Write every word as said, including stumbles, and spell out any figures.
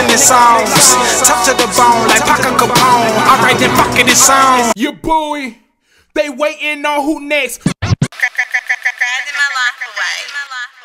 these songs. Tough to the bone like Paca Capone. Alright then, fucking this song. Yabui, they waiting on who next. Grinding my life away.